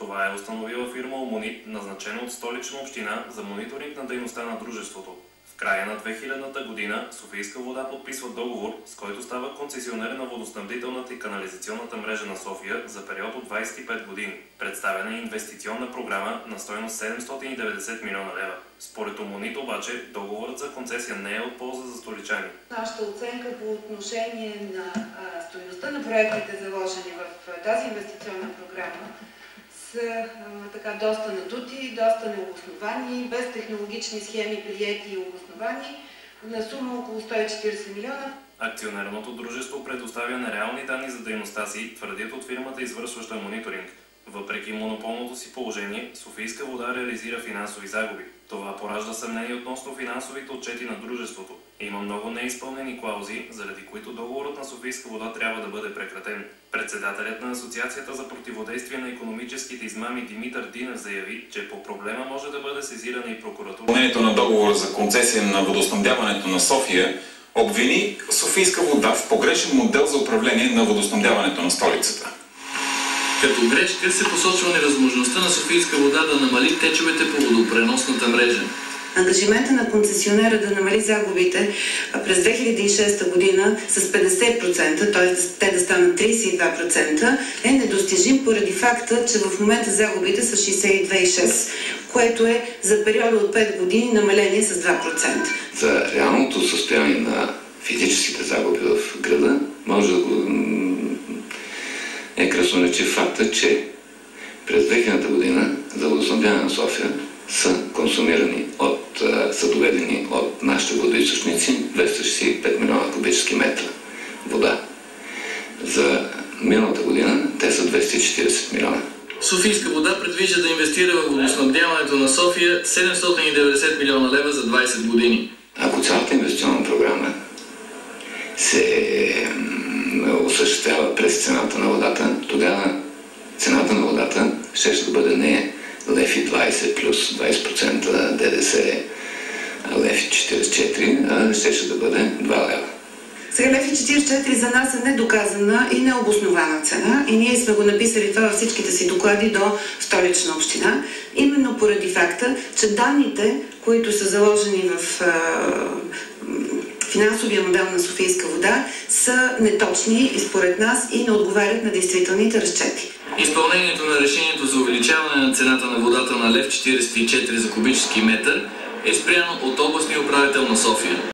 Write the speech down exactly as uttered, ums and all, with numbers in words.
Това е установила фирма Omonit, назначена от Столична община за мониторинг на дейността на дружеството. В края на две хилядната година Софийска вода подписва договор, с който става концесионер на водоснабдителната и канализационната мрежа на София за период от двадесет и пет години. Представена е инвестиционна програма на стойност седемстотин и деветдесет милиона лева. Според Omonit обаче, договорът за концесия не е от полза за столичани. Нашата оценка по отношение на а, стойността на проектите, заложени в а, тази инвестиционна програма, са а, така доста надути, доста необосновани, без технологични схеми, приети и обосновани, на сума около сто и четиридесет милиона. Акционерното дружество предоставя нереални данни за дейността си, твърдят от фирмата, извършваща мониторинг. Въпреки монополното си положение, Софийска вода реализира финансови загуби. Това поражда съмнение относно финансовите отчети на дружеството. Има много неизпълнени клаузи, заради които договорът на Софийска вода трябва да бъде прекратен. Председателят на Асоциацията за противодействие на икономическите измами Димитър Динев заяви, че по проблема може да бъде сезирана и прокуратура. Изпълнението на договора за концесия на водоснабдяването на София обвини Софийска вода в погрешен модел за управление на водоснабдяването на столицата. Като грешка се посочва невъзможността на Софийска вода да намали течовете по водопреносната мрежа. Ангажимента на концесионера да намали загубите през две хиляди и шеста година с петдесет процента, т.е. те да станат тридесет и два процента, е недостижим поради факта, че в момента загубите са шейсет и две цяло и шест процента, което е за периода от пет години намаление с два процента. За реалното състояние на физическите загуби в града може да го е красноречив факта, че през две хилядната година за водоснабдяване на София са консумирани от, са доведени от нашите водоизточници двеста шейсет и пет милиона кубически метра вода. За миналата година те са двеста и четиридесет милиона. Софийска вода предвижда да инвестира в водоснабдяването на София седемстотин и деветдесет милиона лева за двадесет години. Ако цялата инвестиционна програма се осъществява през цената на водата, тогава цената на водата ще ще бъде не лев и двадесет плюс двадесет процента ДДС, лев и четиридесет и четири, а ще ще да бъде два лева. Сега лев и четиридесет и четири за нас е недоказана и необоснована цена и ние сме го написали това във всичките си доклади до Столична община, именно поради факта, че данните, които са заложени в а, финансовия модел на Софийска вода, са неточни и според нас и не отговарят на действителните разчети. Изпълнението на решението за увеличаване на цената на водата на лев четиридесет и четири за кубически метър е спряно от областния управител на София.